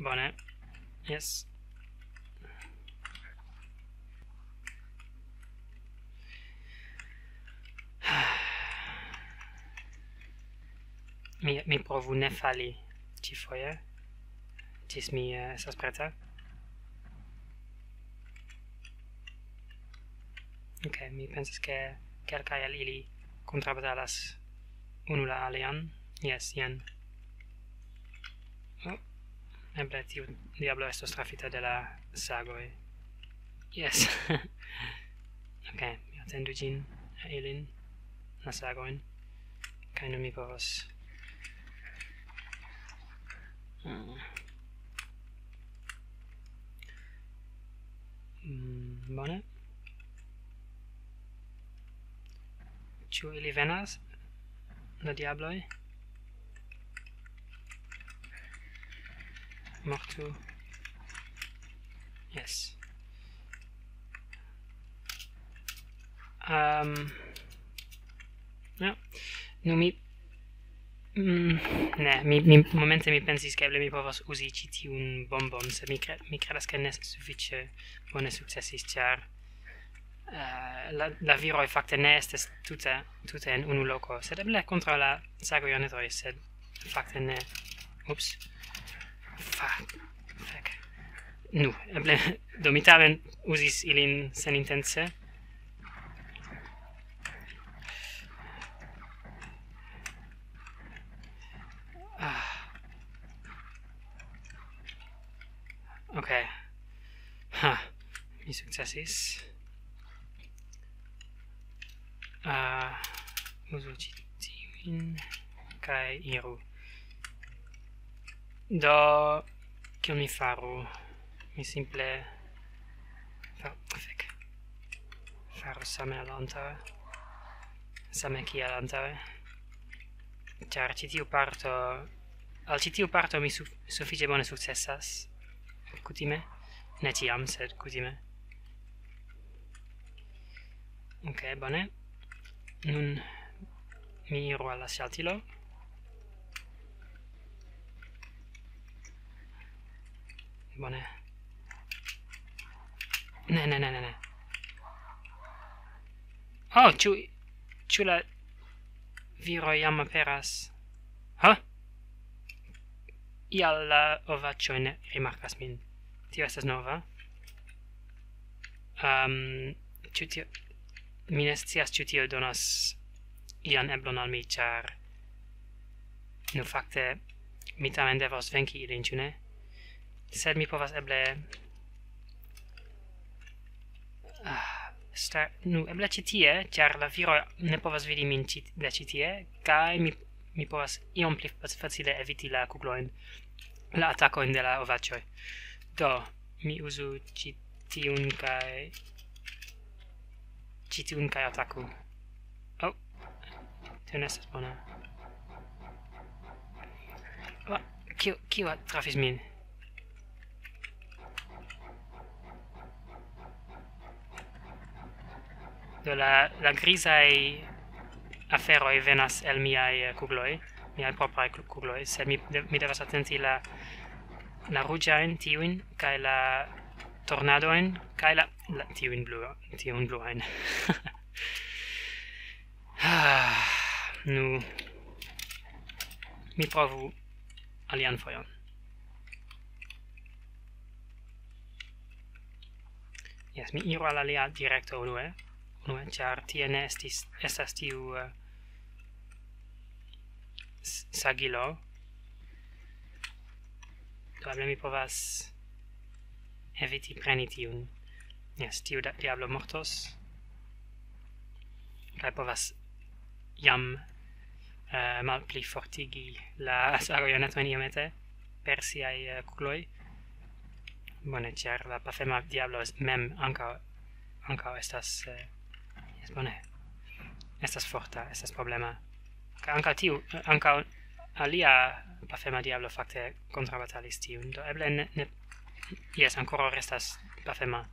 Bone. Yes. Mi provu ne fali ĉifoje, ĝis mi estas preta. Ok, mi pensas ke kelkaj el ili kontrabatalas unu la alian. Yes, jen. Oh, eble tiu diablo estos trafita de la sagoj. Yes. Ok, mi atendu ĝin, ilin, la sagojn, kaj nun mi povas bone. Ĉu ili venas, la diabloj? Mortu. Yes. No. Nu mi ne, momente mi pensis che mi povas uzi ĉi tiun bombon, sed mi credas ke ne sufiĉe bone sukcesis, ĉar la viroj fakte ne estas tute en unu loko, sed eble kontraŭ la sagojonetoj, sed fakte ne. Ups. Fek. Nu, eble do mi tamen uzis ilin senintence. Ok. Mi sukcesis. Uzu ĉi tiujn kaj iru. Do, kion mi faru? Mi simple faru same al antaŭe. Same kiel antaŭe. Ĉar ĉi tiu parto al ĉi tiu parto mi sufiĉe bone sukcesas. Kutime? Ne ĉiam, sed kutime. Ok, bone. Nun mi iru al la ŝaltilo. Bone. Ne. Oh, ĉu la viroj jam aperas? Ha? Ial la ovaĉoj ne rimarkas min. Tio estas nova. Ĉu tio... Mi ne scias ĉu tio donas ian eblon al mi, ĉar nu fakte mi tamen devos venki ilin, ĉu ne? Sed mi povas eble eble ĉi tie, ĉar la viroj ne povas vidi min de ĉi tie, kaj mi povas iom pli facile eviti la kuglojn, la atakojn de la ovaĉoj. Do, mi uzu ĉi tiun kaj ataku. Oh, tio ne estas bona. Kiu trafis min? Do la grizaj aferoj venas el miaj kugloj, miaj propraj kugloj, sed mi devas atenti la ruĝajn, tiujn, kaj la tornadojn, kaj tiujn bluajn. Nu, mi provu alian fojon. Yes, mi iru al alia direkto unue, ĉar tie ne estas tiu sagilo. Do eble mi povas eviti preni tiun. Yes, tiu diablo mortos. Kaj povas jam malpli fortigi la sagojonetojn iomete per siaj kugloj. Bone, ĉar la pafema diablo mem ankaŭ estas bone. Estas forta, estas problema. Kaj ankaŭ alia pafema diablo fakte kontrabatalis tiun. Do eble ne yes, ankoraŭ restas pafema.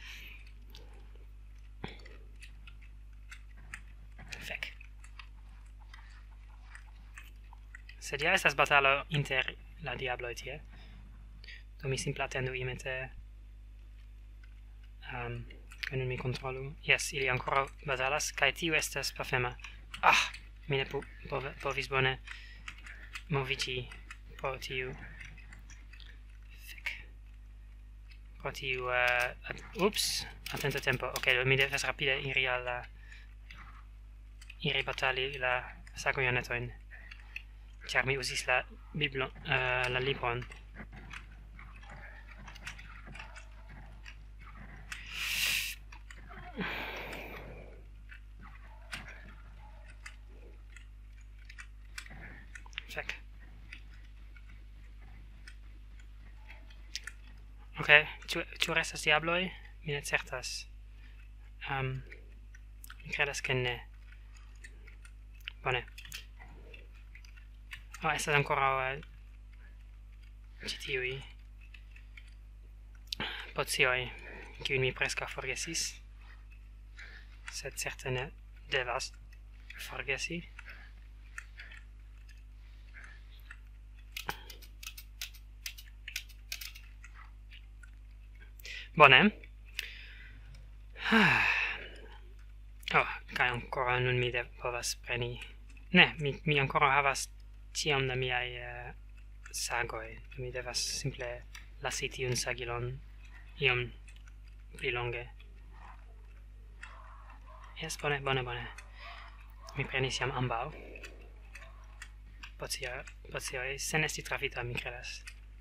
Fek. Sed ja estas batalo inter la diabloj tie. Do mi simple attendu imete che non mi controllu. Yes, ili ancora batalas, kai tiu estas pafema. Mi ne povis bone movici pro tiu. Pro tiu, ups, attento tempo. Ok, mi devas rapide iri alla... iri batali la sagoionetoin. Char mi usis la la libron. Fek. Ok, ĉu restas diabloj? Mi ne certas. Mi credas ke ne. Bone. Estas ancora ĉi tiuj pozioj, kiujn mi preskaŭ forgesis. Sed certe ne devas forgesi. Bone. Kai ancora nun mi povas preni... Ne, mi ancora havas tiom da miai sagoi. Mi devas simple lasi tiun sagilon iom pli longe. Yes, bone. Mi prenis jam ambau. Pozioi sen esti trafita, mi credas.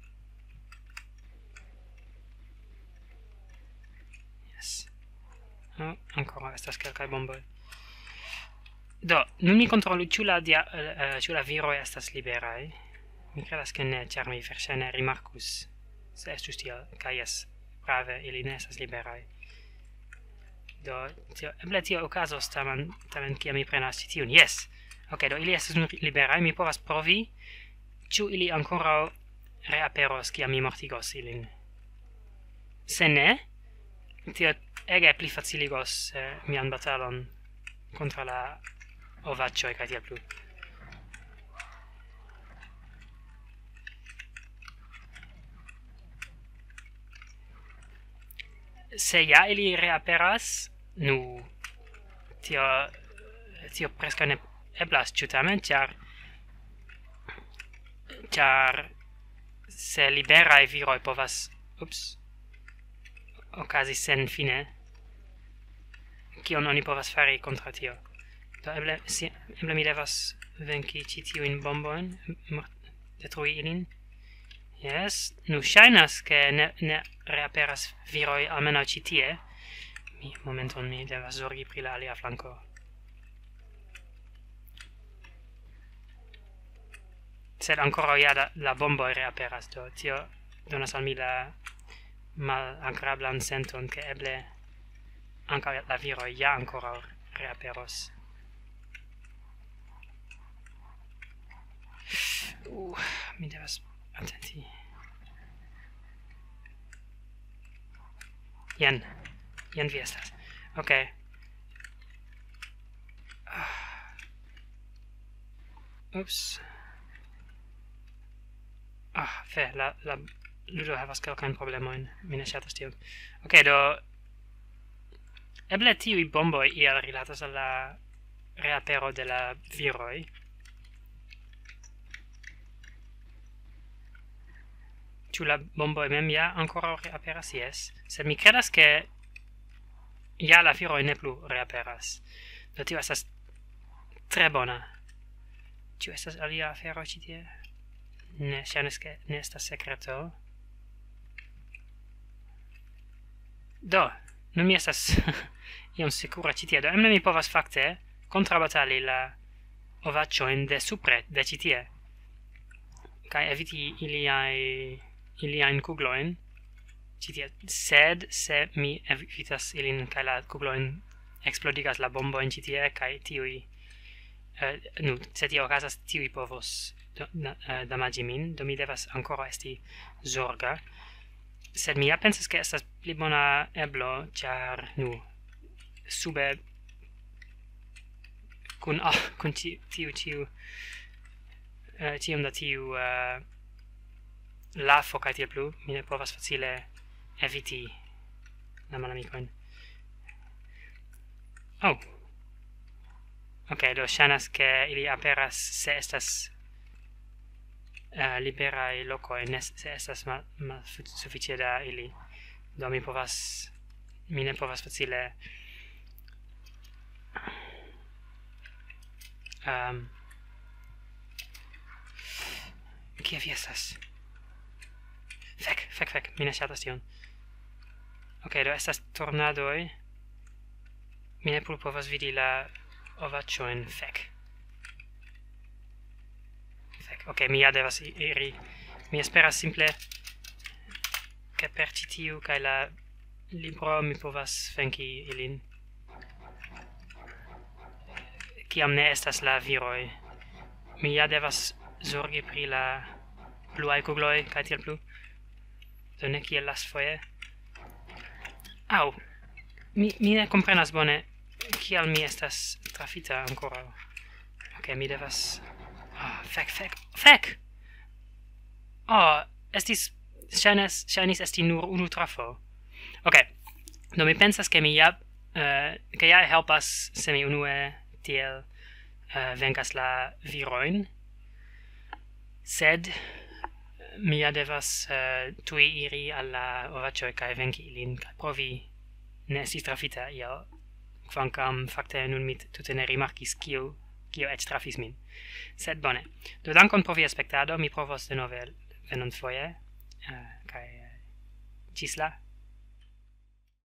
Yes. Ancora estas kelkaj bomboj. Do, nun mi controllu ĉu la viroj estas liberaj. Mi credas ke ne, ĉar mi verŝajne rimarkus se estus tiel, kaj jes, prave, ili ne estas liberaj. Do, eble tio okazos tamen kiam mi prenas ĉi tiun. Yes! Ok, do ili estas nun liberaj, mi povas provi ĉu ili ankoraŭ reaperos kiam mi mortigos ilin. Se ne, tio ege pli faciligos mian batalon kontraŭ la ovaĉoj kaj tiel plu. Se ja ili reaperas, nu tio preskaŭ ne eblas, ĉu tamen, ĉar se liberaj viroj povas okazi senfine, kion oni povas fari kontraŭ tio? Do eble mi devas venki ĉi tiujn bombojn, detrui ilin. Yes, nu ŝajnas ke ne reaperas viroj almenaŭ ĉi tie. Momenton mi devas zorgi pri la alia flanko. Sed ankoraŭ ja la bomboj reaperas, do tio donas al mi la malagrablan senton ke eble ankaŭ la viroj ja ankoraŭ reaperos. Mi devas atenti. Jen vi estas. Ok. Ups. Fe, la ludo havas kelkajn problemojn. Mi ne ŝatas tion. Ok, do eble tiuj bomboj iel rilatas al la reapero de la viroj. Ĉu la bomboj mem ja ankoraŭ reaperas? Yes. Sed mi kredas ke ja la viroj ne plu reaperas. Do tio estas tre bona. Ĉu estas alia afero ĉi tie? Ne, ŝajnas ke ne estas sekreto. Do, nun mi estas iom sekura ĉi tie. Do eble mi povas fakte kontrabatali la ovaĉojn de supre, de ĉi tie, kaj eviti iliajn kuglojn ĉi tie. Sed se mi evitas ilin kaj la kuglojn eksplodigas la bombojn ĉi tie, kaj tiuj se tio okazas, tiuj povos damaĝi min, do mi devas ankoraŭ esti zorga. Sed mi ja pensas ke estas pli bona eblo, ĉar sube kun tiom da tiu lafo kaj tiel plu, mi ne povas facile eviti la malamikojn. Oh. Ok, do ŝajnas ke ili aperas se estas liberaj lokoj, ne se estas sufiĉe da ili. Do mi ne povas facile kie vi estas? Fek, mi ne ŝatas tion. Ok, do estas tornadoj. Mi ne plu povas vidi la ovaĉojn, fek. Ok, mi ja devas iri. Mi esperas simple ke per ĉi tiu kaj la libro mi povas venki ilin. Kiam ne estas la viroj. Mi ja devas zorgi pri la bluaj kugloj kaj tiel plu. Do ne kiel lastfoje. Au! Mi ne komprenas bone kial mi estas trafita ankoraŭ. Ok, mi devas... Fek! Oh, ŝajnis esti nur unu trafo. Ok, do mi pensas ke mi ja helpas se mi unue tiel venkas la virojn, sed mi ja devas tuj iri al la ovaĉoj kaj venki ilin kaj provi ne esti trafita iel, kvankam fakte nun mi tute ne rimarkis kio eĉ trafis min. Sed bone. Do dankon pro via spektado, mi provos denove venonfoje, kaj ĝis la.